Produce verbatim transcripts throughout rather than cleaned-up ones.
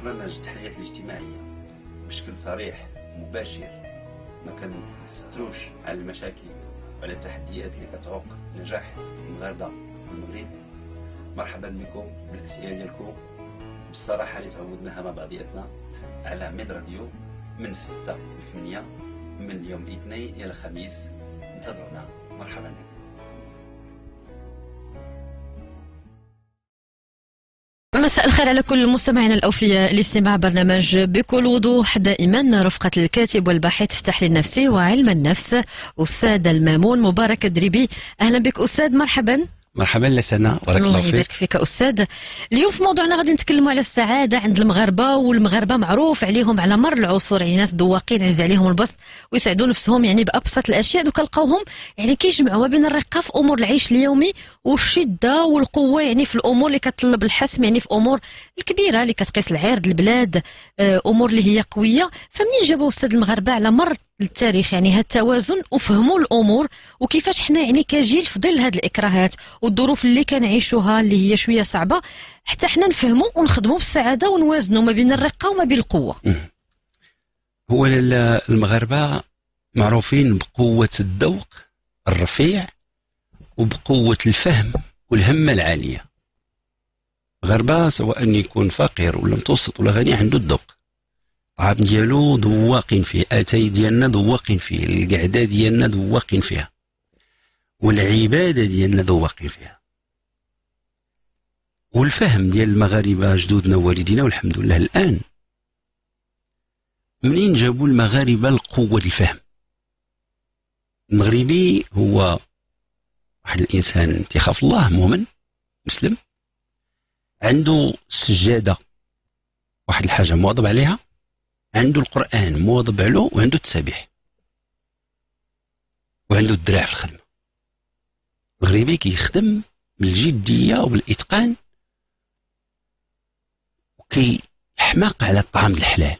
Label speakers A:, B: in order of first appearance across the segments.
A: برنامج التحليات الاجتماعية بشكل صريح مباشر، ما كنستروش على المشاكل وعلى التحديات اللي كتعوق نجاح المغاربة في المغرب. مرحبا بكم بالأسئلة ديالكم بالصراحة اللي تعودناها مع بعضياتنا على ميد راديو من ستة ل ثمانية من يوم الاثنين إلى الخميس. انتظرونا. مرحبا بكم.
B: مساء الخير على كل مستمعينا الأوفياء الاستماع برنامج بكل وضوح، دائما رفقة الكاتب والباحث في التحليل النفسي وعلم النفس أستاذ المامون مبارك الدريبي. أهلا بك أستاذ. مرحبا.
C: مرحبا لسنا، بارك الله فيك.
B: الله يبارك فيك أستاذ. اليوم في موضوعنا غادي نتكلموا على السعادة عند المغاربة، والمغاربة معروف عليهم على مر العصور يعني ناس ذواقين عز عليهم البسط ويسعدوا نفسهم يعني بأبسط الأشياء. دوك كنلقاوهم يعني كيجمعوا ما بين الرقة في أمور العيش اليومي والشدة والقوة يعني في الأمور اللي كتطلب الحسم، يعني في أمور الكبيرة اللي كتقيس العرض البلاد، أمور اللي هي قوية. فمنين جابوا أستاذ المغاربة على مر التاريخ يعني هذا التوازن وفهموا الامور، وكيفاش حنا يعني كجيل في ظل هذه الاكراهات والظروف اللي كنعيشوها اللي هي شويه صعبه حتى حنا نفهموا ونخدموا بالسعاده ونوازنوا ما بين الرقه وما بين القوه.
C: هو المغاربه معروفين بقوه الذوق الرفيع وبقوه الفهم والهمه العاليه. المغاربه سواء يكون فقير ولا متوسط ولا غني عنده الذوق، الطعام ديالو ذواقين فيه، اتاي ديالنا ذواقين فيه، القعده ديالنا ذواقين فيها، والعباده ديالنا ذواقين فيها، والفهم ديال المغاربه جدودنا ووالدينا. والحمد لله الان منين جابوا المغاربه القوه الفهم؟ المغربي هو واحد الانسان تيخاف الله، مؤمن مسلم، عنده سجاده واحد الحاجه مواظب عليها، عنده القرآن مواظب عليه، وعنده التسابيح، وعنده الدراع في الخدمة. المغربي كيخدم بالجدية وبالإتقان وكيحماق على الطعام الحلال.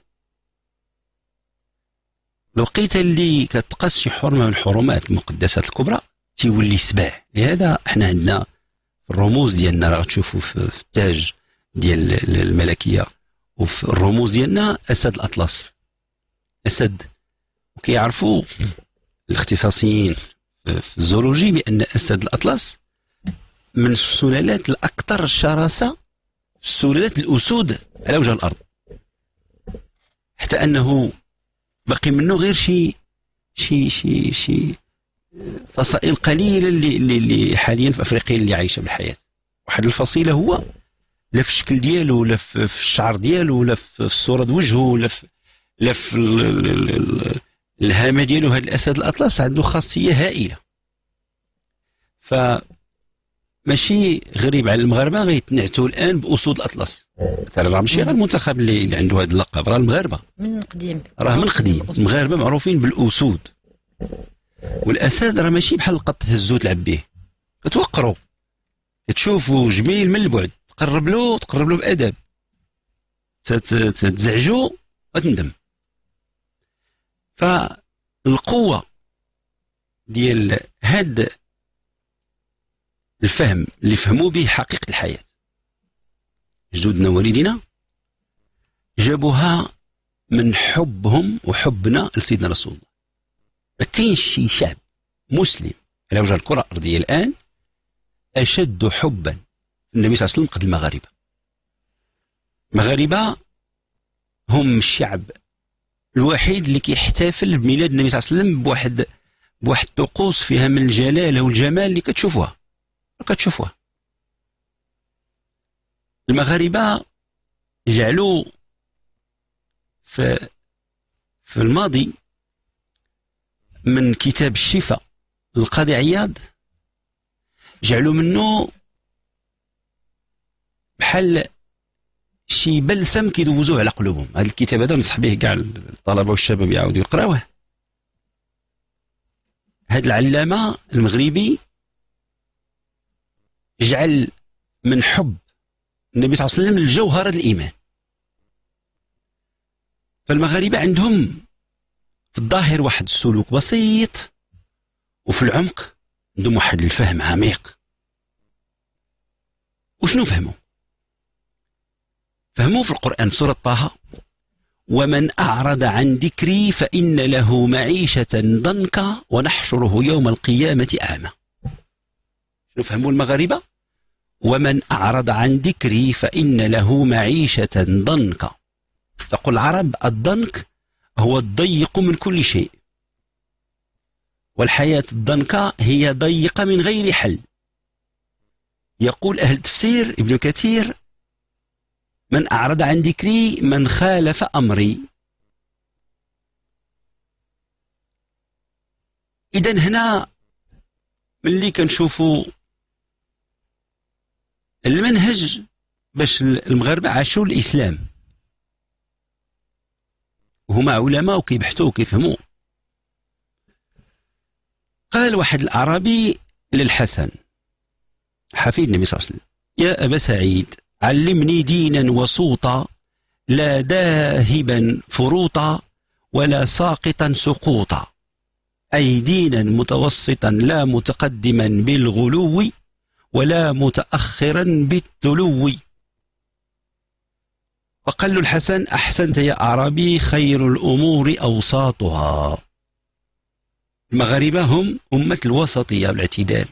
C: الوقيته اللي كتقاس شي حرمة من الحرمات المقدسات الكبرى تيولي سباع. لهذا احنا عندنا الرموز ديالنا راه تشوفوا في التاج ديال الملكية وفي الرموز ديالنا أسد الأطلس، أسد. وكيعرفوا الاختصاصيين في الزولوجي بأن أسد الأطلس من السلالات الأكثر شراسة، سلالات الأسود على وجه الأرض، حتى أنه باقي منه غير شي شي شي شي فصائل قليلة اللي, اللي حاليا في أفريقيا اللي عايشة بالحياة. واحد الفصيلة هو لا في الشكل ديالو ولا في الشعر ديالو ولا في صورة وجهه ولا في لا في الهامة ديالو. هذا الأسد الأطلس عنده خاصية هائلة، فماشي غريب على المغاربة غيتنعتوا الآن بأسود الأطلس. مثلا راه ماشي غير المنتخب اللي عنده هذا اللقب، راه المغاربة
B: من قديم،
C: راه من قديم المغاربة معروفين بالأسود. والأسد راه ماشي بحال القط تهزو تلعب به، كتوقروا كتشوفوا جميل من البعد، تقرب له تقرب له بأدب، تزعجو وتندم. فالقوة ديال هاد الفهم اللي فهموا به حقيقة الحياة جدودنا ووالدينا جابوها من حبهم وحبنا لسيدنا رسول الله. ما كاينش شي شعب مسلم على وجه الكرة الأرضية الآن أشد حبا النبي صلى الله عليه وسلم قد المغاربة. المغاربة هم الشعب الوحيد اللي كيحتفل بميلاد النبي صلى الله عليه وسلم بواحد بواحد طقوس فيها من الجلالة والجمال اللي كتشوفوها كتشوفوها. المغاربة جعلوا في في الماضي من كتاب الشفاء القاضي عياض، جعلوا منه بحال شي بلسم كيدوزوه على قلوبهم. هذا الكتاب هذا نصح به كاع الطلبه والشباب يعاودوا يقراوه. هذا العلامه المغربي جعل من حب النبي صلى الله عليه وسلم الجوهره الايمان. فالمغاربه عندهم في الظاهر واحد السلوك بسيط، وفي العمق عندهم واحد الفهم عميق. وشنو فهموا؟ فهموا في القرآن في سورة طه: ومن أعرض عن ذكري فإن له معيشة ضنكا ونحشره يوم القيامة أعمى. شنو فهموا المغاربة؟ ومن أعرض عن ذكري فإن له معيشة ضنكا. تقول العرب: الضنك هو الضيق من كل شيء، والحياة الضنكة هي ضيقة من غير حل. يقول أهل التفسير ابن كثير: من أعرض عن ذكري من خالف أمري. إذن هنا ملي كنشوفوا المنهج باش المغاربة عاشوا الإسلام وهما علماء وكيبحثوا وكيفهموا. قال واحد الأعرابي للحسن حفيد النبي صلى الله عليه وسلم: يا أبا سعيد، علمني دينا وسوطا، لا داهبا فروطا ولا ساقطا سقوطا، أي دينا متوسطا لا متقدما بالغلو ولا متأخرا بالتلو. فقال له الحسن: أحسنت يا أعرابي، خير الأمور أوساطها. المغاربة هم أمة الوسطية والاعتدال.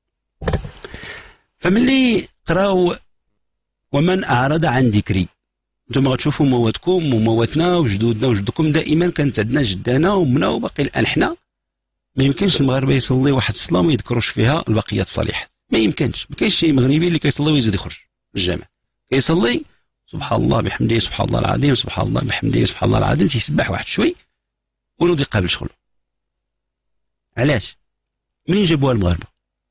C: فملي قراو ومن أعرض عن ذكري، انتم غتشوفوا مواتكم ومواتنا وجدودنا وجدكم دائما كانت عندنا جدانا ومنا وباقي الآن حنا ما يمكنش المغاربة يصلي واحد الصلاة وما يذكروش فيها البقيات الصالحات. ما يمكنش. ما كاينش شي مغربي اللي كيصلي ويزيد يخرج من الجامع. كيصلي سبحان الله بحمده سبحان الله العظيم سبحان الله بحمده سبحان الله العظيم، تيسبح واحد شوي ونوض يقابل شغل. علاش؟ منين جابوها المغاربة؟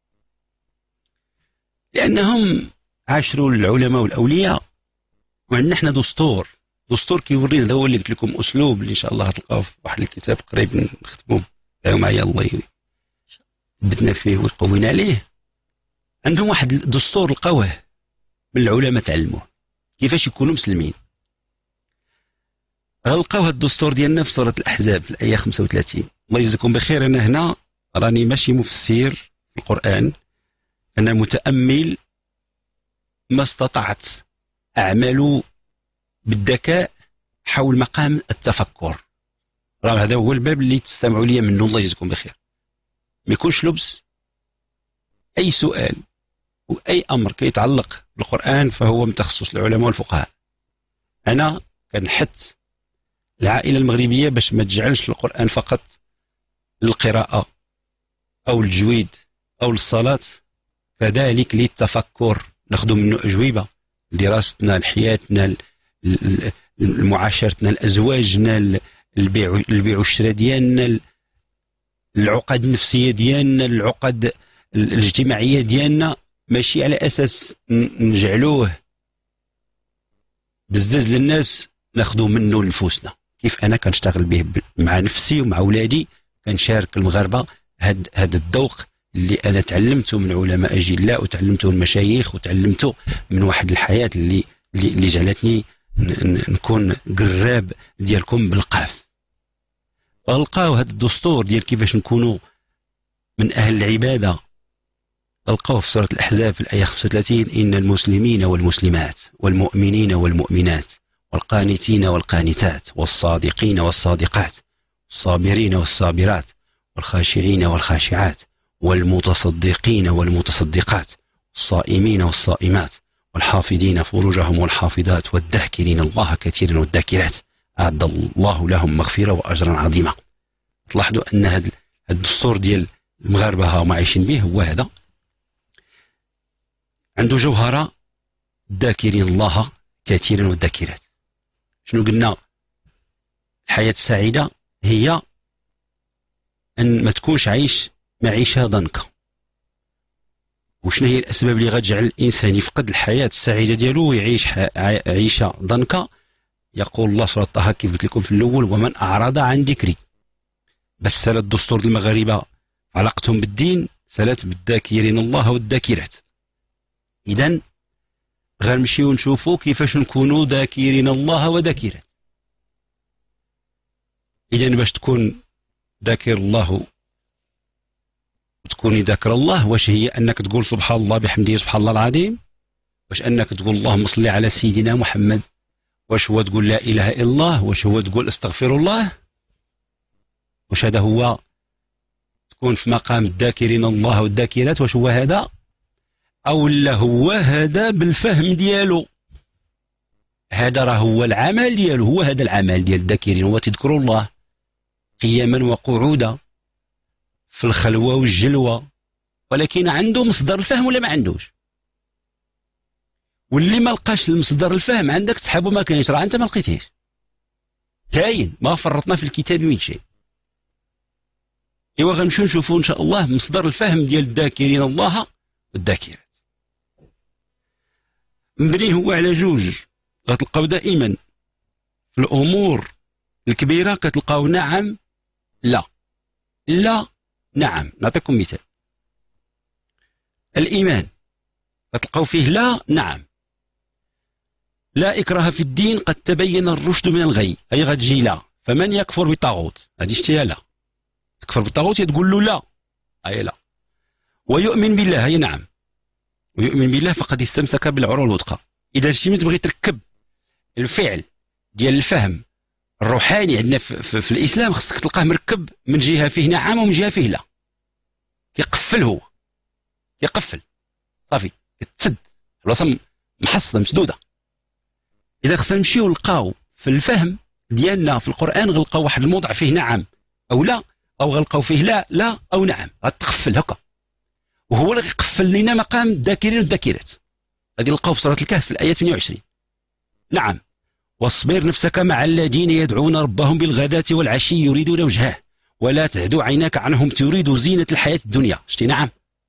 C: لأنهم عاشروا العلماء والأولياء، وعندنا حنا دستور دستور كيورينا. هذا هو اللي قلت لكم أسلوب اللي إن شاء الله غتلقاوه في واحد الكتاب قريب نختموه معايا الله بدنا فيه ويقومنا عليه. عندهم واحد الدستور لقاوه من العلماء تعلموه كيفاش يكونوا مسلمين. غلقاو هذا الدستور ديالنا في سورة الأحزاب في الآية خمسة وثلاثين. الله يجزيكم بخير. أنا هنا راني ماشي مفسر في القرآن، أنا متأمل ما استطعت أعمل بالذكاء حول مقام التفكر. راه هذا هو الباب اللي تستمعوا لي منه. الله يجزيكم بخير. ما يكونش لبس. أي سؤال وأي أمر كيتعلق بالقرآن فهو من تخصص العلماء والفقهاء. أنا كنحث العائلة المغربية باش ما تجعلش القرآن فقط للقراءة أو الجويد أو للصلاة، كذلك للتفكر، ناخذ منه أجوبة دراستنا لحياتنا لمعاشرتنا لأزواجنا، البيع البيع والشراء ديالنا، العقد النفسية ديالنا، العقد الاجتماعية ديالنا، ماشي على أساس نجعلوه بزاز للناس ناخذ منه لنفوسنا. كيف أنا كنشتغل به مع نفسي ومع أولادي، كنشارك المغاربة هاد هاد الذوق اللي أنا تعلمته من علماء أجلاء وتعلمته من مشايخ وتعلمته من واحد الحياة اللي اللي جعلتني نكون قراب ديالكم بالقاف. فلقاو هذا الدستور ديال كيفاش نكونوا من أهل العبادة. لقاوه في سورة الأحزاب في الآية خمسة وثلاثين: إن المسلمين والمسلمات والمؤمنين والمؤمنات والقانتين والقانتات والصادقين والصادقات والصابرين والصابرات والخاشعين والخاشعات والمتصدقين والمتصدقات والصائمين والصائمات والحافظين فروجهم والحافظات والذاكرين الله كثيرا والذاكرات أعد الله لهم مغفرة وأجرا عظيما. تلاحظوا أن هذا الدستور ديال المغاربة هما عايشين به هو هذا، عنده جوهرة: الذاكرين الله كثيرا والذاكرات. شنو قلنا؟ الحياة السعيدة هي أن ما تكونش عايش معيشة ضنكة. وشنو هي الأسباب اللي غتجعل الإنسان يفقد الحياة السعيدة ديالو ويعيش عيشة ضنكة؟ يقول الله سورة طه كيف قلت لكم في الأول: ومن أعرض عن ذكري. بس سالت الدستور المغاربة علاقتهم بالدين سالت بالذاكرين الله والذاكرات. إذن غنمشيو نشوفوا كيفاش نكونوا ذاكرين الله وذاكرات. إذن باش تكون ذاكر الله وتكوني ذاكر الله، واش هي أنك تقول سبحان الله بحمده سبحان الله العظيم؟ واش أنك تقول اللهم صل على سيدنا محمد واش هو تقول لا اله الا الله؟ واش هو تقول استغفر الله؟ واش هذا هو تكون في مقام الذاكرين الله والذاكرات؟ واش هو هذا؟ او لا هو هذا بالفهم ديالو؟ هذا راه هو العمل ديالو، هو هذا العمل ديال الذاكرين، هو تذكروا الله قياما وقعودا في الخلوة والجلوة، ولكن عنده مصدر الفهم ولا ما عندوش؟ واللي ما لقاش المصدر الفهم عندك تسحبه ما كاينش، راه انت ما لقيتيش. كاين، ما فرطنا في الكتاب من شيء. ايوا غنمشيو نشوفوا ان شاء الله مصدر الفهم ديال الذاكرين الله والذاكرات. مبني هو على جوج. غتلقاو دائما في الامور الكبيره كتلقاو نعم لا، لا نعم. نعطيكم مثال. الايمان غتلقاو فيه لا نعم. لا إكراه في الدين قد تبين الرشد من الغي، أي غتجي لا. فمن يكفر بالطاغوت، هذه شتيها لا. تكفر بالطاغوت تقول له لا، أي لا. ويؤمن بالله، هي نعم. ويؤمن بالله فقد استمسك بالعروة الوثقى. إذا شتي تبغي تركب الفعل ديال الفهم الروحاني عندنا في, في, في الإسلام، خصك تلقاه مركب من جهة فيه نعم ومن جهة فيه لا. كيقفل هو، كيقفل صافي، كتسد البلاصة محصلة مسدودة. إذا خصنا نمشيو نلقاو في الفهم ديالنا في القرآن غنلقاو واحد الموضع فيه نعم أو لا، أو غنلقاو فيه لا لا أو نعم، غتقفل هكا. وهو اللي غيقفل لنا مقام الذاكرين والذاكرات. غادي نلقاو في سورة الكهف في الآية ثمانية وعشرين. نعم. واصبر نفسك مع الذين يدعون ربهم بالغداة والعشي يريدون وجهه ولا تعد عيناك عنهم تريد زينة الحياة الدنيا. شتي نعم.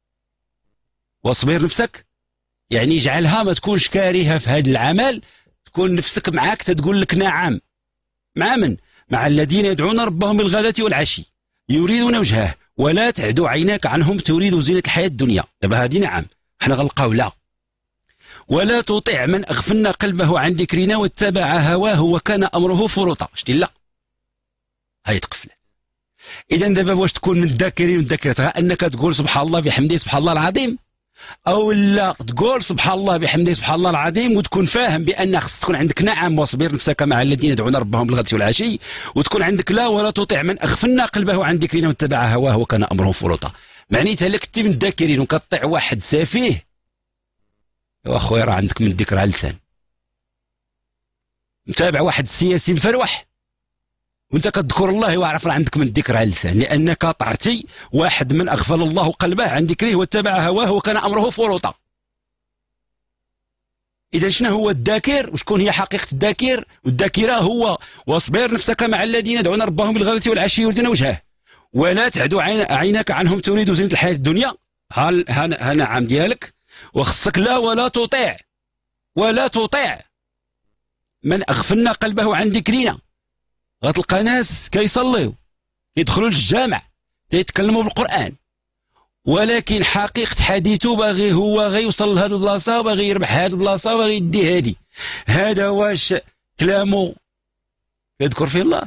C: واصبر نفسك يعني اجعلها ما تكونش كارهة في هذا العمل، تكون نفسك معاك تقول لك نعم. مع من؟ مع الذين يدعون ربهم بالغداة والعشي يريدون وجهه ولا تعد عيناك عنهم تريد زينة الحياة الدنيا. دابا هذه نعم. حنا غنلقاو لا. ولا تطع من أغفلنا قلبه عن ذكرنا واتبع هواه وكان أمره فرطا. شتي لا. هاي تقفلت. إذا دابا واش تكون من الذاكرين والذاكرات أنك تقول سبحان الله بحمده سبحان الله العظيم، أو لا تقول سبحان الله بحمده سبحان الله العظيم وتكون فاهم بأن خص تكون عندك نعم واصبر نفسك مع الذين يدعون ربهم بالغداة والعشي، وتكون عندك لا ولا تطع من أغفلنا قلبه عن ذكرنا واتبع هواه وكان أمره فرطا. معنيتها لك كنتي من الذاكرين وكتطيع واحد سفيه، يا أخويا راه عندك من الذكر على اللسان. متابع واحد السياسي مفروح وانت كتذكر الله واعرف راه عندك من الذكر على اللسان، لانك طعتي واحد من اغفل الله قلبه عن ذكره واتبع هواه وكان امره فرطا. اذا شنو هو الذاكر وشكون هي حقيقه الذاكر؟ والذاكره هو واصبر نفسك مع الذين يدعون ربهم بالغداة والعشي يريدون وجهه ولا تعد عينك عنهم تريد زينة الحياه الدنيا. ها ها نعم ديالك. وخصك لا ولا تطيع ولا تطيع من اغفلنا قلبه عن ذكرنا. غتلقى ناس كيصليو يدخلوا للجامع يتكلموا بالقرآن، ولكن حقيقة حديثه باغي هو غير يوصل لهاد البلاصة وباغي يربح هاد البلاصة وباغي يدي هادي. هذا واش كلامه يذكر فيه الله؟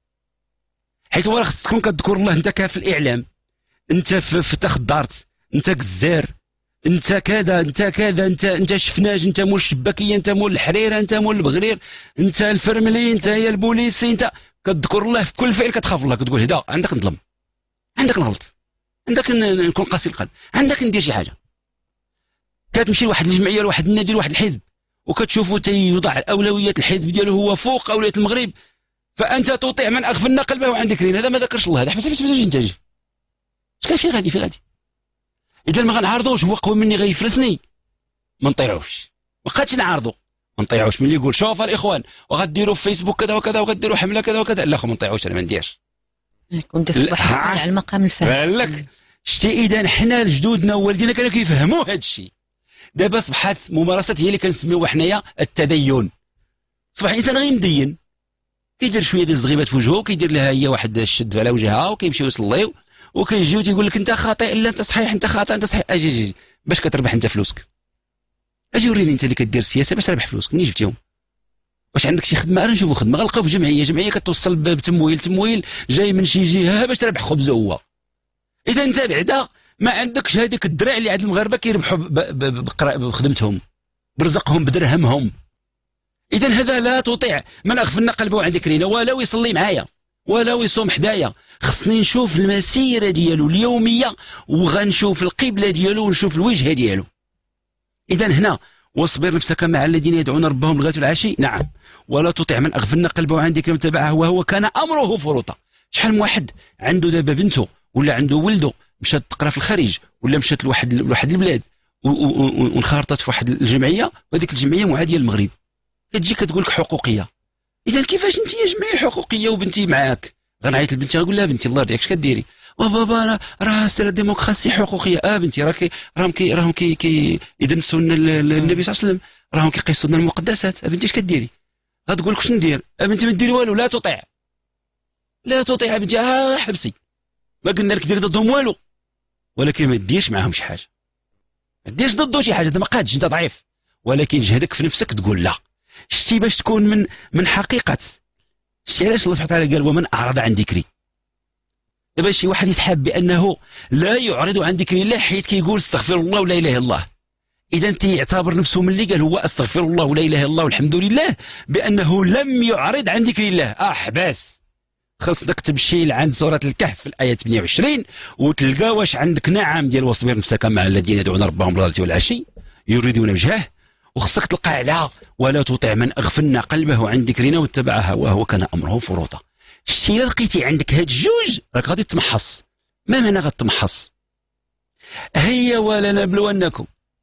C: حيت هو خصك تكون كتذكر الله. انت كاف الاعلام، انت في, في تخدرت، انت كزار، انت كذا انت كذا انت انت شفناج، انت مول الشباكيه، انت مول الحريره، انت مول البغرير، انت الفرملي، انت هي البوليسي، انت كتذكر الله في كل فعل كتخاف الله، كتقول هدا عندك نظلم، عندك نغلط، عندك نكون قاسي القلب، عندك ندير شي حاجه. كتمشي لواحد الجمعيه لواحد النادي لواحد الحزب وكتشوفوا تيوضع اولويات الحزب ديالو هو فوق اولويات المغرب، فانت تطيع من اغفلنا قلبه عن ذكرنا. هذا ما ذكرش الله، هذا حبس حبس حبس انت اش كاين في غادي في غادي. اذا ما غنعارضوش هو قوي مني غيفلسني ما نطيعوش، ما بقاتش نعارضو ما نطيعوش. ملي يقول شوف الاخوان وغديروا في فيسبوك كذا وكذا وغديروا حمله كذا وكذا، لا خو ما نطيعوش، انا ما نديرش.
B: كنت تصبح على المقام الفهم.
C: قال لك شتي اذا حنا جدودنا ووالدينا كانوا كيفهموا هذا الشيء. دابا صبحت ممارسات هي اللي كنسميوها حنايا التدين. صبح الانسان غير مدين، كيدير شويه ديال الزغيبات في وجهه وكيدير لها هي واحد الشد على وجهها وكيمشيو يصليو وكيجيو تيقول لك انت خاطئ، لا انت صحيح، انت خاطئ، انت صحيح. اجي اجي باش كتربح انت فلوسك؟ اجي وريني انت اللي كدير السياسه باش تربح فلوسك، منين جبتيهم؟ واش عندك شي خدمه؟ راه نشوفوا خدمه غنلقاو في جمعيه، جمعيه كتوصل بتمويل، تمويل جاي من شي جهه باش تربح خبزه هو. اذا انت بعدا ما عندكش هذيك الدراع اللي عند المغاربه كيربحوا بخدمتهم برزقهم بدرهمهم. اذا هذا لا تطيع من اغفلنا قلبه عن ذكرنا، ولو يصلي معايا ولو يصوم حدايا، خصني نشوف المسيره ديالو اليوميه وغنشوف القبله ديالو ونشوف الوجهه ديالو. اذا هنا واصبر نفسك مع الذين يدعون ربهم بالغداة والعشي، نعم، ولا تطع من اغفلنا قلبه عن ذكرنا واتبع هواه وكان امره فرطا. شحال من واحد عنده دابا بنته ولا عنده ولده مشات تقرا في الخارج ولا مشات لواحد لواحد البلاد وانخرطت في واحد الجمعيه، وهذيك الجمعيه معاديه للمغرب، كتجي كتقول لك حقوقيه. اذا كيفاش انت يا جمعيه حقوقيه وبنتي معاك؟ غنعيط لبنتي غنقول لها بنتي الله يرضيك اش كديري؟ بابا راه سير ديمقراطيه حقوقيه. اه بنتي راكي راهم كي راهم كي كي يدنسوا النبي صلى الله عليه وسلم، راهم كيقيسوا لنا المقدسات. اه بنتي اش كديري؟ غتقول لك شنو ندير؟ اه بنتي ما ديري والو، لا تطيع لا تطيع بنتي، اه حبسي، ما قلنا لك دير ضدهم والو، ولكن ما ديرش معاهم شي حاجه، ما ديرش ضده شي حاجه، انت ما قادش، انت ضعيف، ولكن جهدك في نفسك تقول لا. شتي باش تكون من من حقيقه، شتي علاش الله سبحانه وتعالى قال ومن اعرض عن ذكري؟ دابا شي واحد يتحاب بانه لا يعرض عن ذكر الله حيت كيقول استغفر الله ولا اله الا الله، اذا تيعتبر نفسه من اللي قال هو استغفر الله ولا اله الا الله والحمد لله بانه لم يعرض عن ذكر الله. اه حباس، خاصك تمشي لعند سوره الكهف في الايه ثمانية وعشرين وتلقى واش عندك نعم ديال واصبر نفسك مع الذين يدعون ربهم بالغداة والعشي يريدون وجهه، وخصك تلقى على ولا تطع من اغفلنا قلبه عن ذكرنا واتبع هواه وكان امره فرطا. شتي الا لقيتي عندك هاد الجوج راك غادي تمحص. ما معنى غتمحص؟ هيا ولنبلونكم،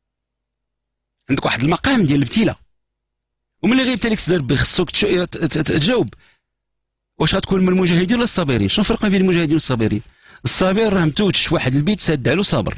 C: عندك واحد المقام ديال الابتلاء، وملي غيبتليك لك سيدي ربي خصك تجاوب واش غتكون من المجاهدين ولا الصابرين. شنو الفرق بين المجاهدين والصابرين؟ الصابر راه متوتش في واحد البيت ساد عليه صابر،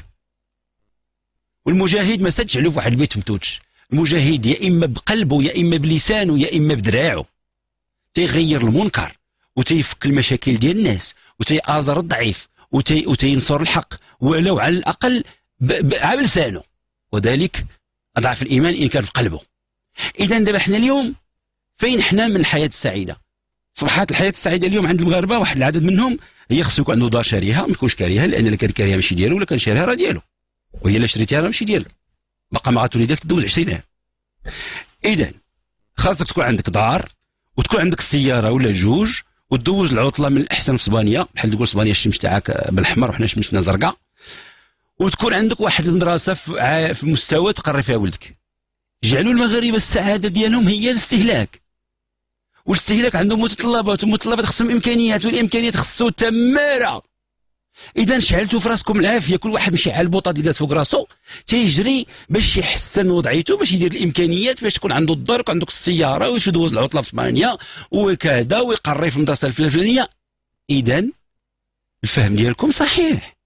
C: والمجاهد ما سادش عليه في واحد البيت متوتش. المجاهد يا اما بقلبه يا اما بلسانه يا اما بدراعه تيغير المنكر وتيفك المشاكل ديال الناس وتيآزر الضعيف وتي وتينصر الحق ولو على الاقل على لسانه، وذلك اضعف الايمان ان كان في قلبه. اذا دابا حنا اليوم فين حنا من الحياه السعيده؟ صبحات الحياه السعيده اليوم عند المغاربه واحد العدد منهم هي خصو يكون عنده دار شاريها، ما يكونش كاريها، لان اللي كان كاريها ماشي ديالو ولا كان شاريها راه ديالو، وهي اللي شريتيها راه ماشي ديالك، باقا ما غتولي تدوز عشرين عام. اذا خاصك تكون عندك دار وتكون عندك السياره ولا جوج وتدوز العطله من الاحسن في اسبانيا، بحال تقول اسبانيا الشمس تاعك بالاحمر وحنا شمسنا زرقاء، وتكون عندك واحد المدرسه في مستوى تقري فيها ولدك. جعلوا المغاربه السعاده ديالهم هي الاستهلاك، والاستهلاك عندهم متطلبات، والمتطلبات خصهم امكانيات، والامكانيات خصو تماره. اذا شعلتوا في راسكم العافيه، كل واحد مشي على البوطه اللي داز فوق راسو تيجري باش يحسن وضعيته، باش يدير الامكانيات باش تكون عنده الدار وعندك السياره ويش يدوز العطله في اسبانيا وكذا ويقري في المدرسه الفلانيه. اذا الفهم ديالكم صحيح،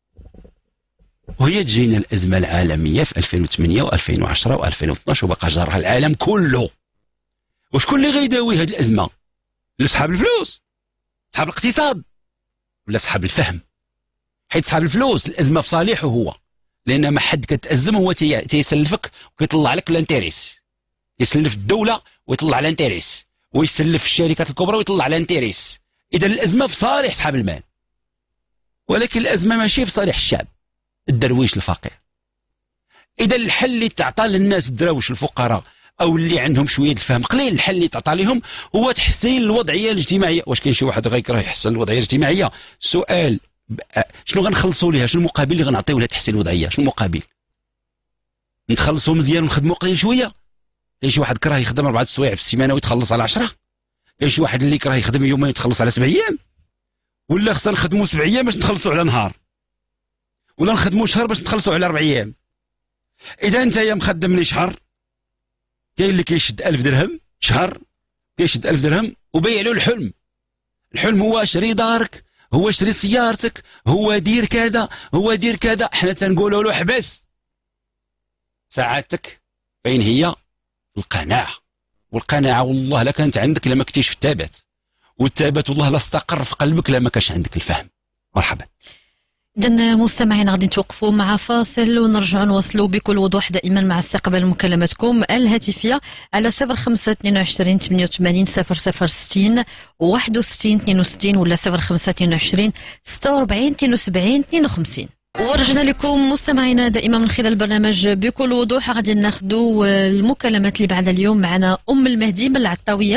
C: وهي تجينا الازمه العالميه في ألفين وثمانية وألفين وعشرة وألفين واثناش وبقى جارها العالم كله. وشكون اللي غيداوي هذه الازمه؟ اصحاب الفلوس، اصحاب الاقتصاد، ولا اصحاب الفهم؟ حيت صاحب الفلوس الازمه في صالحه هو، لان ما حد كتازم هو تيسلفك وكيطلع لك الانتيريس، يسلف الدوله ويطلع الانتيريس، ويسلف الشركات الكبرى ويطلع الانتيريس. اذا الازمه في صالح صاحب المال، ولكن الازمه ماشي في صالح الشعب الدرويش الفقير. اذا الحل اللي تعطى للناس الدراوش الفقراء او اللي عندهم شويه الفهم قليل، الحل اللي تعطى لهم هو تحسين الوضعيه الاجتماعيه. واش كاين شي واحد غيكره يحسن الوضعيه الاجتماعيه؟ سؤال، شنو غنخلصوا ليها؟ شنو المقابل اللي غنعطيو لها تحسين الوضعيه؟ شنو المقابل؟ نتخلصوا مزيان ونخدموا قليل شويه؟ كاين شي واحد كره يخدم اربعه السوايع في السيمانه ويتخلص على عشرة؟ كاين شي واحد اللي كره يخدم يومين يتخلص على سبع ايام؟ ولا خصنا نخدموا سبع ايام باش نخلصوا على نهار؟ ولا نخدموا شهر باش نتخلصوا على اربع ايام؟ اذا انت يا مخدم لي شهر، كاين اللي كيشد ألف درهم شهر، كيشد ألف درهم وبيع له الحلم. الحلم هو شري دارك، هو شري سيارتك، هو دير كذا، هو دير كذا. حنا تنقولوا له حبس. سعادتك فين هي؟ القناعه. والقناعه والله لا كانت عندك لما كنتيش في التابات، والتابات والله لا استقر في قلبك لما كانش عندك الفهم. مرحبا.
B: إذن مستمعين غادي نتوقفوا مع فاصل ونرجعوا نواصلوا بكل وضوح دائما مع استقبال مكالماتكم الهاتفيه على صفر خمسة اثنين وعشرين ثمانية وثمانين صفر صفر ستين واحد وستين اثنين وستين ولا صفر خمسة اثنين وعشرين ستة وأربعين اثنين وسبعين اثنين وخمسين. ورجعنا لكم مستمعينا دائما من خلال البرنامج بكل وضوح. غادي ناخذوا المكالمات اللي بعد اليوم. معنا ام المهدي من العطاويه.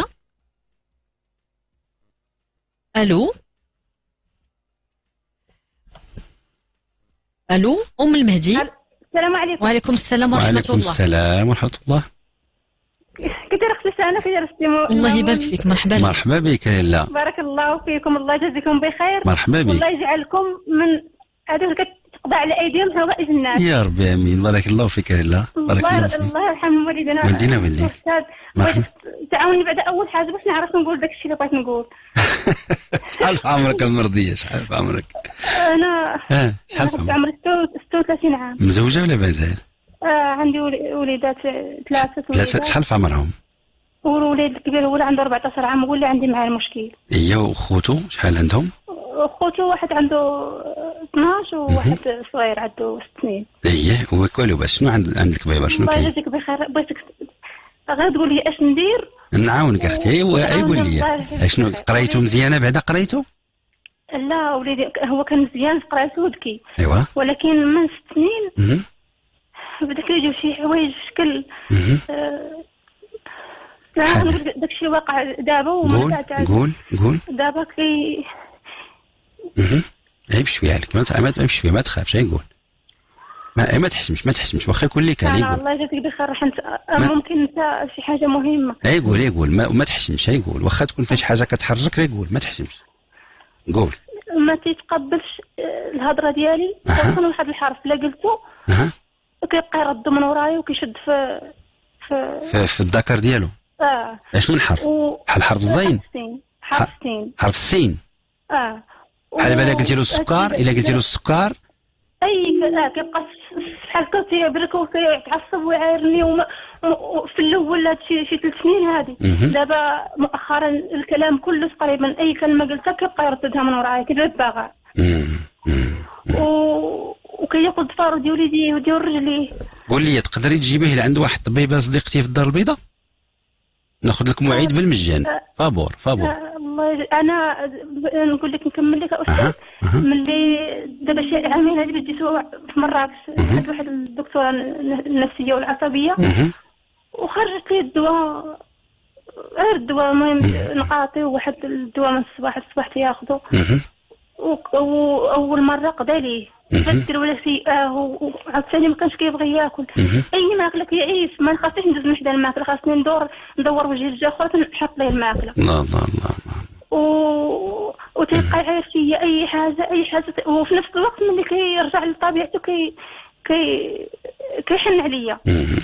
B: الو الو ام المهدي.
D: السلام عليكم.
B: وعليكم السلام ورحمه
C: وعليكم
B: الله.
C: السلام ورحمه الله.
D: كي داير اختي انا كي داير اختي؟
B: الله يبارك فيك. مرحبا لك.
C: مرحبا بك لاله.
D: بارك الله فيكم، الله يجازيكم بخير.
C: مرحبا بك.
D: والله يجعلكم من هذوك كتقضى على ايديهم حوائج الناس.
C: يا ربي امين. بارك الله فيك لاله. بارك الله
D: الله
C: فيك.
D: الله يرحم والدينا.
C: والدينا والديك.
D: استاذ بغيت تعاوني بعد اول حاجه باش نعرف نقول داك الشيء اللي بغيت نقول.
C: شحال في عمرك المرضيه؟ شحال في عمرك؟
D: انا
C: اه شحال في عمرك؟
D: عمري ستة وثلاثين عام.
C: مزوجه ولا مازال؟
D: آه عندي ولي- وليدات ثلاثه
C: ثلاثه.
D: وليدات.
C: شحال في عمرهم؟
D: والوليد الكبير هو اللي عنده أربعة عشر عام، هو اللي عندي معاه المشكل.
C: هي وخوتو شحال عندهم؟
D: خوتو واحد عنده اثناش وواحد صغير عنده ست سنين.
C: ايه هو كوالو. باش شنو عند عند الكبيبه شنو
D: الله
C: كاين؟
D: يجازيك بخير. بغيتك غير تقول لي اش ندير.
C: نعاونك اختي. ايوا اي قول لي
D: الله
C: شنو قريتو مزيانه بعدا قريتو؟
D: لا وليدي هو كان مزيان في قرايته وذكي،
C: ايوا.
D: ولكن من ست سنين
C: اها
D: بدا كيجيو شي حوايج في شكل
C: اها
D: آه، لا
C: حاجة.
D: نقول داك الشيء واقع دابا ومن
C: قول
D: بعد عاد
C: قول قول.
D: دابا كي
C: اها عيب شويه عليك. ما ما تمشي شويه. ما تخافش. يقول ما ما تحشمش. ما تحشمش واخا يكون لك
D: انا
C: يقول.
D: الله يجازيك بخير. راح انت
C: ما-
D: ممكن انت شي حاجه مهمه.
C: يقول يقول ما, ما تحشمش. يقول واخا تكون فيش حاجه كتحرجك. يقول ما تحشمش. قول.
D: ما تيتقبلش آه، الهضره ديالي.
C: أها.
D: خاصة واحد الحرف لا قلته
C: اها
D: كيبقى يرد من ورايا وكيشد في في
C: في, في الذكر ديالو.
D: اه
C: اش من حرف؟
D: و
C: بحال حرف الزين؟
D: حرف السين. حرف السين.
C: حرف السين.
D: اه
C: بحال الا قلتي له السكر. الا قلتي له السكر
D: اي لا كيبقى بحال هكا تيبرك وكيتعصب ويعايرني وما- و- في الاول هاد شي شي ثلاث سنين هادي.
C: مهم.
D: دابا مؤخرا الكلام كله تقريبا اي كلمه قلتها كيبقى يرددها من ورايا كيدير باغا
C: مم. مم.
D: و... وكياخذ ضفارو ديال يديه وديال رجليه.
C: قول لي تقدري تجيبيه لعند واحد الطبيبه صديقتي في الدار البيضاء؟ ناخذ لك موعد بالمجان. فابور فابور.
D: آه، الله يج... انا نقول لك نكمل لك استاذ.
C: اها اها
D: ملي دابا شي عامين هادي بديتو في مراكش
C: مهم.
D: عند واحد الدكتوره النفسيه والعصبيه
C: اها
D: وخرجت لي الدواء غير الدواء المهم
C: مهم.
D: نعطيه واحد الدواء من الصباح الصباح تياخذو
C: اها
D: و- واول مره قضى ليه
C: مهم.
D: بدل ولا سيئاه وعاوتاني ما كانش كيبغي ياكل
C: اها
D: اي ماكله كيعيش ما خاصنيش ندوز من حدا الماكله خاصني ندور ندور وجهي لجهه اخرى نحط ليه الماكله
C: لا لا لا لا.
D: و... وتيبقى يعير فيا اي حاجه اي حاجه ت- وفي نفس الوقت ملي كيرجع لطبيعته كي كي كيحن عليا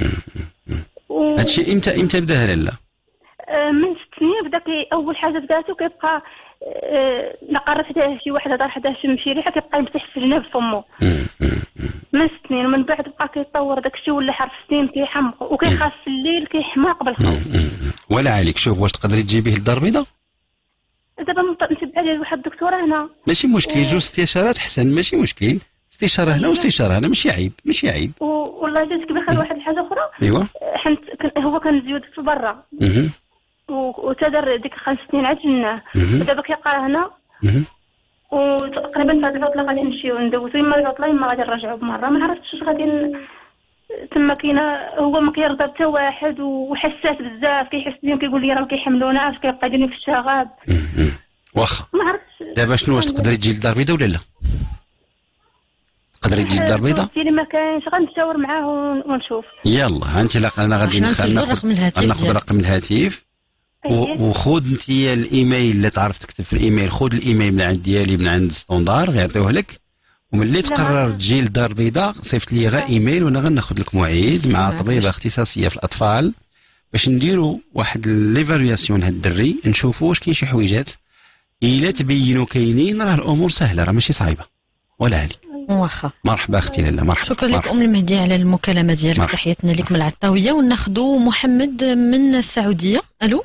D: و...
C: هادشي امتى امتى بداها لاله؟
D: آه، من ست سنين بدا كي اول حاجه بداتو كيبقى آه، نقرب حداه شي واحد هضر حداه شم شي ريحه كيبقى يمسح في جناب فمو
C: مم. مم.
D: من ست سنين ومن بعد بقى كيتطور داكشي ولا حرف سنين كيحمق وكيخاف في الليل كيحماق
C: مم.
D: بالخوف.
C: مم. ولا عليك. شوف واش تقدري تجيبيه للدار البيضاء؟
D: دابا نط- نتبع ليه واحد الدكتوره هنا.
C: ماشي مشكل. جوج استشارات حسن. ماشي مشكل. استشاره هنا واستشاره هنا. ماشي عيب. ماشي عيب.
D: و- والله يجازيك بخير واحد الحاجه اخرى.
C: ايوا.
D: حنت كان- هو كان مزيود في برا
C: اها
D: و- وتدر ديك خمس سنين عاد جناه
C: اها
D: ودابا كيقرا هنا
C: اها
D: وتقريبا في هاد العطله غادي نمشيو ندوزو اما العطله اما غادي نرجعو بمره ما عرفتش واش غادي ن- تما كاينه. هو ما كيرضى حتى واحد وحساس بزاف كيحس بيهم كيقول لي راه ما كيحملوناش كيبقى يديرني في الشغاب
C: مم. واخا.
D: ما عرفتش.
C: دابا شنو واش تقدري تجي للدار البيضاء ولا لا؟ تقدري تجي للدار البيضاء؟
D: قلتي لي ما كاينش غنتشاور معاه ون- ونشوف.
C: يلا انت لا انا غادي
B: احنا
C: نخ-
B: نسجلوا
C: ناخذ
B: رقم الهاتف
C: ناخذ
B: ديالك.
C: رقم الهاتف
D: أيه.
C: وخذ انت الايميل اللي تعرف تكتب في الايميل. خذ الايميل من عند ديالي من عند ستوندار غيعطيوه لك. وملي تقرر
D: ما-
C: تجي للدار البيضاء صيفط لي غير ايميل وانا غناخذ لك موعد مع
B: ما
C: طبيبه
B: عرفتش.
C: اختصاصيه في الاطفال باش نديروا واحد ليفالواسيون هاد الدري نشوفوا واش كاين شي حويجات الا تبينوا كاينين راه الامور سهله راه ماشي صعيبه ولا علي.
B: واخا.
C: مرحبا اختي لاله. مرحبا.
B: شكرا لك
C: مرحبا.
B: ام المهدي على المكالمه ديالك.
C: مرحبا.
B: تحياتنا لك من العطاويه. وناخذوا محمد من السعوديه. الو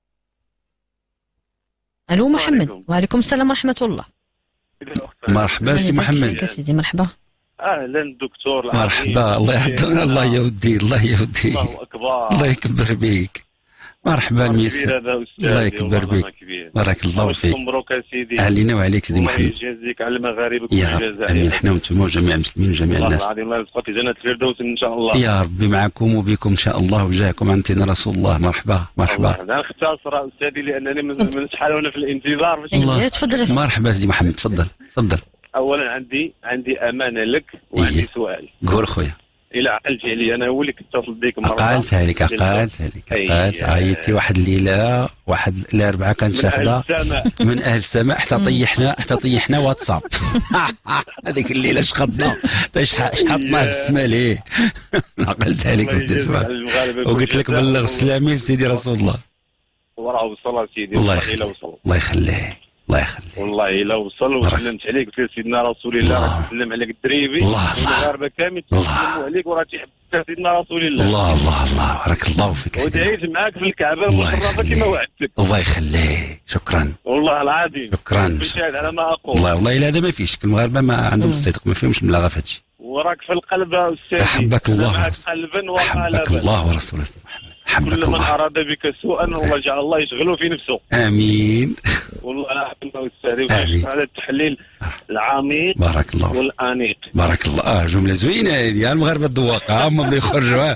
B: الو محمد.
E: عليكم.
B: وعليكم السلام ورحمه الله.
C: مرحبا سي
B: الله يبارك
C: محمد.
B: فيك يا سيدي. مرحبا.
E: اهلا دكتور
C: مرحبا. الله يحفظك. الله يودي. الله يودي.
E: الله اكبر.
C: الله يكبر بيك. مرحبا الميس.
E: كبير هذا أستاذ.
C: الله يكبر بك. بارك الله فيك.
E: مبروك يا سيدي.
C: علينا وعليك سيدي
E: الله
C: محمد.
E: يجازيك على المغاربة كل
C: يا رب
E: الجزائر.
C: امين، احنا وانتم وجميع المسلمين وجميع
E: الله
C: الناس.
E: العظيم الله يرزقك في جنة الفردوس ان شاء الله.
C: يا ربي معكم وبكم ان شاء الله وجاكم عندنا رسول الله. مرحبا مرحبا.
E: انا اختصر استاذي لانني من من شحال وانا في الانتظار. باش
C: الله.
B: تفضل.
C: مرحبا سيدي محمد، تفضل تفضل.
E: اولا عندي عندي امانه لك وعندي
C: إيه.
E: سؤال.
C: قول خويا.
E: الى عقلتي علي انا هو اللي كنت اتصل بك مره.
C: عقلتها لك عقلتها لك عقلت. عيطتي واحد الليله واحد الاربعاء كانت شاهده من اهل السماء حتى طيحنا حتى طيحنا واتساب. هذيك الليله شخطنا شحطنا في السماء ليه. عقلتها لك وقلت لك بلغ السلامي لسيدي رسول الله.
E: وراه وصل سيدي.
C: الله يخليه الله يخليه الله يخليه.
E: والله الا وصل وسلمت عليك قلت له سيدنا رسول الله راه تسلم عليك الدريبي.
C: الله
E: المغاربه كامل تسلموا عليك وراه تيحبك سيدنا رسول الله.
C: الله الله الله بارك الله فيك.
E: ودعيت معاك في الكعبه المشرفه كما وعدتك.
C: الله يخليه شكرا.
E: والله العظيم
C: شكرا.
E: بشهد على ما اقول.
C: والله والله الا هذا ما فيش المغاربه ما عندهم الصدق ما فيهمش ملاغه في هادشي.
E: وراك في القلب استاذي.
C: احبك الله
E: معك قلبا وقالبا.
C: احبك الله ورسوله محمد. حبك
E: كل من
C: الله.
E: اراد بك سوءا والله جعل الله يشغله في نفسه.
C: امين.
E: والله انا احبك استاذي على التحليل العميق
C: بارك الله
E: والانيق.
C: بارك الله. اه جمله زوينه هذه المغاربه الذواقه هما اللي يخرجوها.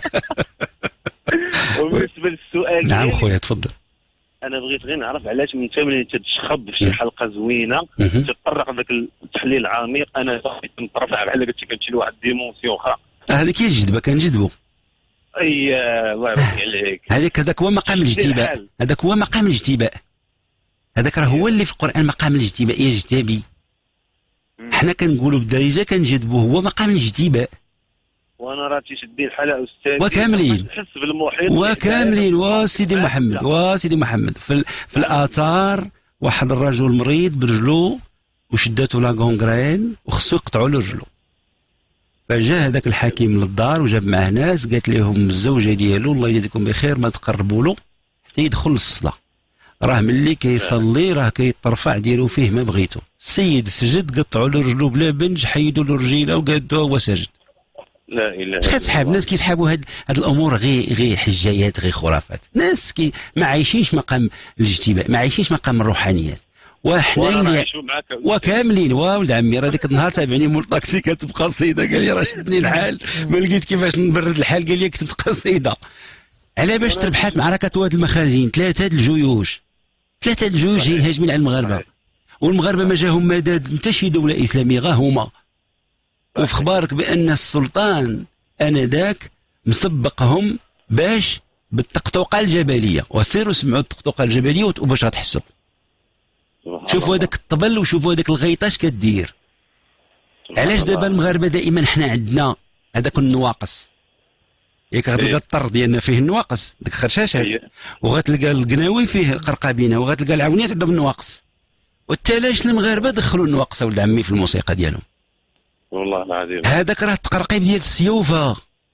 E: وبالنسبه للسؤال
C: نعم خويا تفضل.
E: انا بغيت غير نعرف علاش من انت ملي تتشخب في شي حلقه زوينه تطرق ذاك التحليل العميق انا صافي كنترفع بحال قلتي كنمشي لواحد ديمونسيون اخرى.
C: هذيك هي الجذبه كنجذبوا.
E: اي الله يرضي عليك.
C: هذاك هذاك هو مقام الاجتباء. هذاك هو مقام الاجتباء. هذاك راه هو اللي في القران مقام الاجتباء يجتبي. حنا كنقولوا بالدارجه كنجذبوا هو مقام الاجتباء.
E: وانا راه تيشدني الحلقه استاذ.
C: وكاملين.
E: نحس بالمحيط.
C: وكاملين وسيدي محمد وسيدي محمد في, في الاثار واحد الرجل مريض برجلو وشداتو لا غونغرين وخصو يقطعوا له رجلو. فجاء هذاك الحكيم للدار وجاب معاه ناس قالت لهم الزوجه ديالو الله يجزيكم بخير ما تقربوا له حتى يدخل للصلاه. راه ملي كيصلي راه كيطرفع ديالو فيه ما بغيتو. السيد سجد قطعوا له رجلو بلا بنج حيدوا له رجيله وقادوها هو ساجد.
E: لا اله الا
C: الله. كتسحاب ناس كيسحابوا هاد هاد الامور غير غير حجايات غير خرافات. ناس كي ما عايشينش مقام الاجتباء ما عايشينش مقام الروحانيات. وحنا اللي وكاملين ولد عمي راه ديك النهار تابعني مول طاكسي كاتب قصيده قال لي راه شدني الحال ما لقيت كيفاش نبرد الحال قال لي كتبت قصيده على باش تربحات معركه واد المخازن. ثلاثه الجيوش ثلاثه الجيوش جايين هاجمين على المغاربه والمغاربه ما جاهم مدد حتى شي دوله اسلاميه غا هما. وفي خبارك بان السلطان انذاك مسبقهم باش بالطقطقه الجبليه وسيروا سمعوا الطقطقه الجبليه وباش غتحسوا. شوفوا هذاك الطبل وشوفوا هذاك الغيطه اش كدير. علاش دابا المغاربه دائما حنا عندنا هذاك النواقص. ياك غتلقى الطر ديالنا فيه النواقص ديك الخرشاشات وغتلقى القناوي فيه القرقابينه وغتلقى العونيات عندهم النواقص. والتلاش المغاربه دخلوا النواقص ولد عمي في الموسيقى ديالهم.
E: والله العظيم.
C: هذاك راه التقرقيب ديال السيوفه.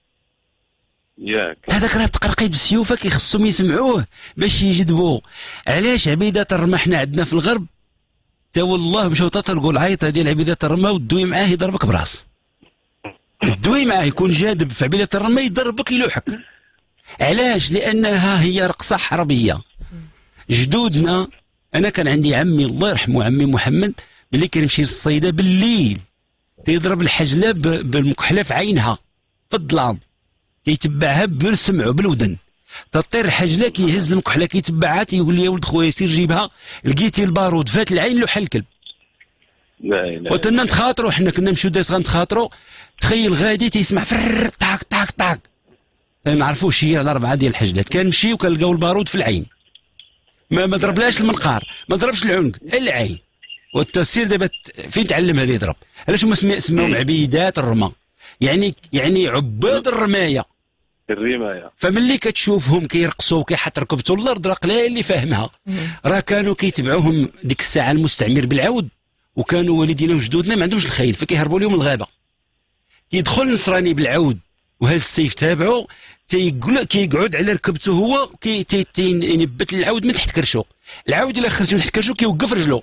E: ياك.
C: هذاك راه التقرقيب السيوفه كيخصهم يسمعوه باش يجذبوا. علاش عبيده الرمح حنا عندنا في الغرب تا والله مشاو تطلقوا العيطه ديال عبيده الرمه والدوي معاه يضربك براس. الدوي معاه يكون جاذب في عبيده الرمه يضربك يلوحك. علاش؟ لانها هي رقصه حربيه. جدودنا انا كان عندي عمي الله يرحمه عمي محمد ملي كان يمشي للصيده بالليل تيضرب الحجله بالمكحله في عينها في الظلام كيتبعها بالسمع بالودن تطير الحجله كيهز المكحله كيتبعها تيقول لي يا ولد خويا سير جيبها لقيتي البارود فات العين لوح الكلب.
E: لا اله.
C: وتنا نتخاطروا حنا كنا نمشيو داس غنتخاطروا تخيل غادي تيسمع فرر طاك طاك طاك ما نعرفوش هي الاربعه ديال الحجلات كنمشيو كنلقاو البارود في العين ما ما ضربلاش المنقار ما ضربش العنق العين. والتسير دابا فين تعلم هذا يضرب؟ علاش هما سماهم عبيدات الرمى يعني يعني عباد الرمايه
E: الرمايه.
C: فملي كتشوفهم كيرقصوا وكيحط ركبته الارض راه قليل اللي فاهمها. راه كانوا كيتبعوهم ديك الساعه المستعمر بالعود وكانوا والدينا وجدودنا ما عندهمش الخيل فكيهربوا لهم الغابه. كيدخل النصراني بالعود وهذا السيف تابعه تيقول كيقعد على ركبته هو كينبت العود من تحت كرشو. العود الا خرج من تحت كرشو كيوقف رجلو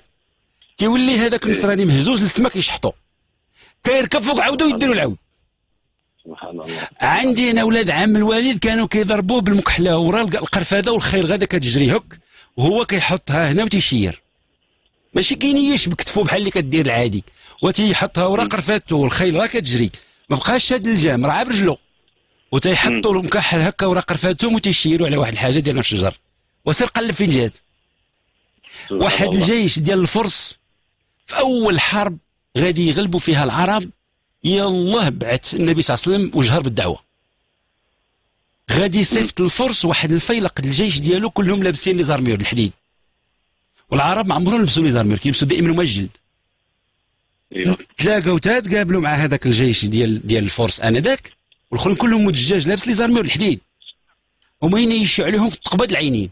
C: كيولي هذاك النصراني مهزوز للسما كيشحطو كيركب فوق عاودو يديروا العود.
E: سبحان الله.
C: عندي انا ولاد عم الوالد كانوا كيضربوه بالمكحله ورا القرفاده والخير غادا كتجري هك وهو كيحطها هنا وتيشير، ماشي كينيش بكتفو بحال اللي كدير العادي، وتيحطها ورا قرفاتو والخيل راه كتجري، ما بقاش شاد الجام راه برجلو، وتيحطوا المكحل هكا ورا قرفاتهم وتيشيروا على واحد الحاجه ديال الشجر، وسير قلب فين جات. واحد الجيش ديال الفرس في اول حرب غادي يغلبوا فيها العرب، يلاه بعث النبي صلى الله عليه وسلم وجهر بالدعوه. غادي يصيفط الفرس واحد الفيلق الجيش ديالو كلهم لابسين لي زارمير الحديد، والعرب ما عمرهم لبسوا لي زارمير، كيلبسوا دائما هما الجلد. تلاقاو تقابلوا مع هذاك الجيش ديال ديال الفرس انذاك، والاخرين كلهم مدجاج لابس لي زارمير الحديد، هما ينيشوا عليهم في التقباد العينين.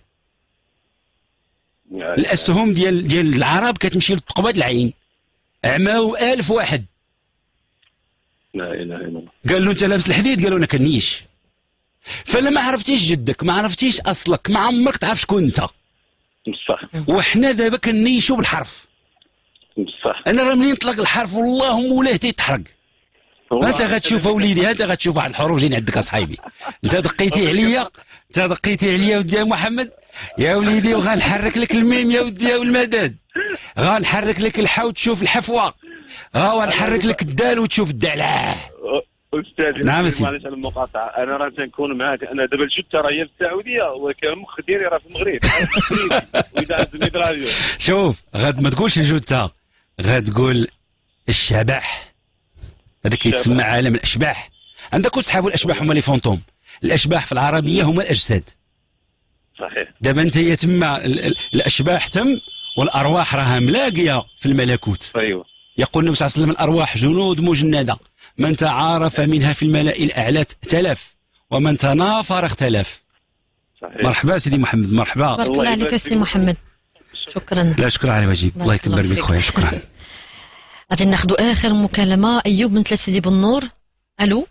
C: الاسهم ديال ديال العرب كتمشي للتقباد العين، عماو ألف واحد.
E: لا اله الا الله.
C: قال له انت لابس الحديد؟ قالوا انا كنيش. فلا ما عرفتيش جدك، ما عرفتيش اصلك، ما عمرك تعرف شكون انت.
E: بصح.
C: وحنا دابا كنيشوا بالحرف.
E: بصح.
C: انا راه منين طلق الحرف والله مولاه تيتحرق. انت غتشوف اوليدي، انت غتشوف واحد الحروف جايين عندك اصحابي. انت دقيتي عليا، انت دقيتي عليا ودي يا محمد يا وليدي، وغنحرك لك الميم يا ودي يا والمداد، غنحرك لك الحا وتشوف الحفوه، ها ونحرك لك الدال وتشوف الدلع.
E: استاذ
C: نعم سيدي،
E: معليش على المقاطعه، انا راه تنكون معاك، انا دابا الجثه راه هي السعوديه ولكن المخ ديالي راه في المغرب. واذا زميد راديو
C: شوف غاد ما تقولش الجثه، غتقول الشبح، هذا كيتسمى عالم الاشباح. عندك وصحاب الاشباح هما لي فونتوم، الاشباح في العربيه هما الاجساد.
E: صحيح.
C: دابا انت تما الاشباح تم، والارواح راها ملاقيه في الملكوت.
E: ايوه.
C: يقول النبي صلى الله عليه وسلم الارواح جنود مجنده، من تعارف منها في الملأ الاعلى ائتلف، ومن تنافر اختلف.
E: صحيح.
C: مرحبا سيدي محمد، مرحبا.
B: بارك الله عليك سيدي محمد، شكرا.
C: لا شكرا على واجب، الله يكبر بك خويا، شكرا.
B: غادي ناخذوا اخر مكالمه. ايوب من ثلاث سيدي بالنور. الو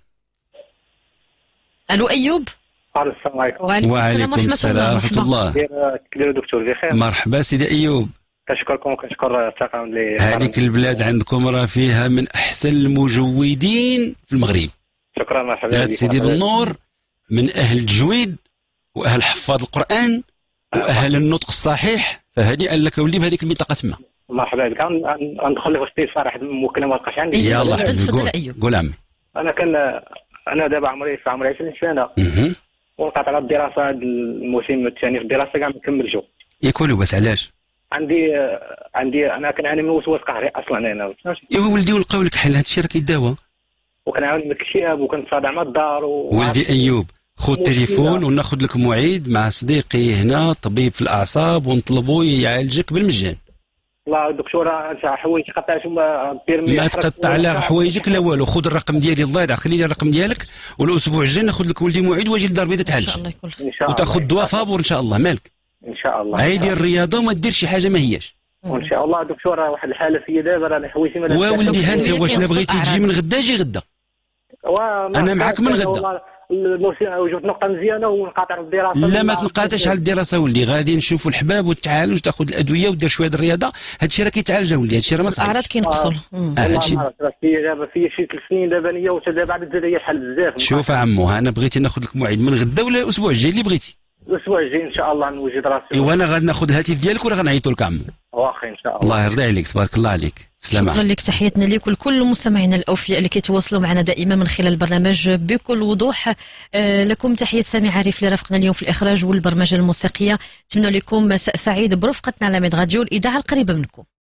B: الو ايوب.
F: السلام عليكم.
C: وعليكم السلام ورحمه الله.
F: كيف دكتور بخير؟
C: مرحبا سيدي ايوب.
F: كنشكركم وكنشكر الطاقم اللي
C: هذيك البلاد عندكم راه فيها من احسن المجودين في المغرب.
F: شكرا مرحبا
C: بك سيدي بالنور، من اهل التجويد واهل حفاظ القران واهل النطق الصحيح، فهنيئا لك ولي بهذيك المنطقه تما.
F: مرحبا بك. غندخل لك في الاستفسار، واحد المكالمه ما بقاش عندي.
C: يلاه
B: تفضل
C: ايوب، قول عمي.
F: انا كان انا دابا عمري في عمري عشرين سنه، وقعت على الدراسه، هذا الموسم الثاني في الدراسه كاع ما كملتش.
C: ياكلوا بس علاش؟
F: عندي عندي انا كنعاني من وسواس قهري اصلا انا.
C: يا ولدي ولقاو لك حل، هذا الشيء راه كيداوى.
F: وكنعاني من الاكتئاب وكنتصادع مع الدار و...
C: ولدي ايوب خذ التليفون وناخذ لك موعد مع صديقي هنا طبيب في الاعصاب ونطلبوا يعالجك بالمجان.
F: والله دكتوره انت حوايجي قطعت وما دير
C: ما تقطع لا حوايجك لا والو. خذ الرقم ديالي الله يدعك، خلي لي الرقم ديالك، والاسبوع الجاي ناخذ لك ولدي موعد واجي للدار البيضاء تعالج.
B: ان شاء الله يكون خير.
C: وتاخذ دواء فابور ان شاء الله. مالك
F: ان شاء الله.
C: هاي دير الرياضه وما دير شي حاجه ما هياش.
F: وان شاء الله دكتوره واحد الحاله فيا دابا راه حوايجي ما
C: وولدي ها انت واش لا بغيتي تجي من غدا جي غدا، انا معك من غدا.
F: الموسم وجدت نقطه مزيانه ونقاطع الدراسه.
C: لا ما تنقاطعش على الدراسه ولدي، غادي نشوفوا الحباب والتعالج، تاخذ الادويه ودير شويه الرياضه، هادشي راه كيتعالج ولدي، هادشي راه ما صعيبش.
B: الاعراض كينقصوا.
C: هادشي
F: فيا دابا فيا شي ثلاث سنين دابا نيه، وتا بعد زاد هي حل بزاف.
C: شوف عمو، انا بغيتي ناخذ لك موعد من غدا ولا الاسبوع الجاي اللي بغيتي.
F: الاسبوع الجاي ان شاء الله نوجد راسي.
C: ايوا انا غادي ناخذ الهاتف ديالك ولا غنعيطوا لك عمو.
F: واخا ان شاء الله.
C: الله يرضي عليك، تبارك الله عليك. سلامة.
B: شكرا لك، تحياتنا لك ولكل مستمعينا الاوفياء اللي كيتواصلوا معنا دائما من خلال البرنامج بكل وضوح. آه لكم تحيه سامي عارف اللي رافقنا اليوم في الاخراج والبرمجه الموسيقيه. نتمنى لكم مساء سعيد برفقتنا على ميد راديو، الاذاعه القريبه منكم.